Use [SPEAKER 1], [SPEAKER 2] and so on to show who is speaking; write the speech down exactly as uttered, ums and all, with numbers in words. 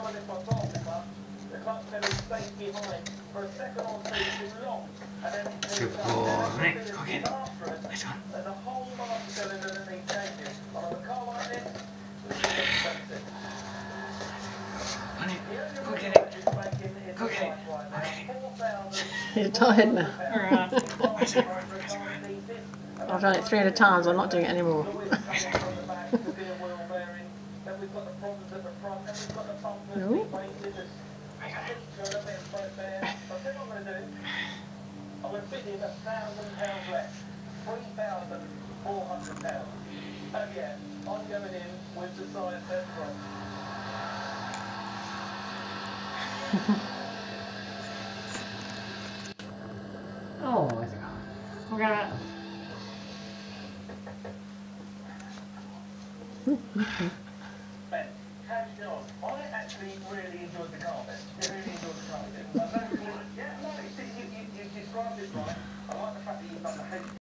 [SPEAKER 1] when if I pass the clutch, the clutch pedal stays behind for a second or two too long. And then it
[SPEAKER 2] Good boy. Go get it. Nice one.
[SPEAKER 1] And the whole master cylinder underneath changes. On a car like this, it's really expensive.
[SPEAKER 2] On it. Go get it. Go get it. Go get it.
[SPEAKER 3] You're tired now.
[SPEAKER 2] Nice one.
[SPEAKER 3] I've done it three hundred times, I'm not doing it anymore. No.
[SPEAKER 1] I'm going to fit in a thousand pounds less. Three thousand four hundred pounds. And yeah, I'm going in with the size that's wrong.
[SPEAKER 2] Oh, we're gonna.
[SPEAKER 1] Ben, how'd you know? I actually really enjoyed the car, Ben. I really enjoyed the car. I don't really, yeah, no, you, you, you described it right. I like the fact that you've done the H